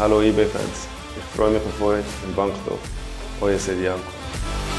Hallo eBay-Fans, ich freue mich auf euch im Bankdorf. Euer Sedianko.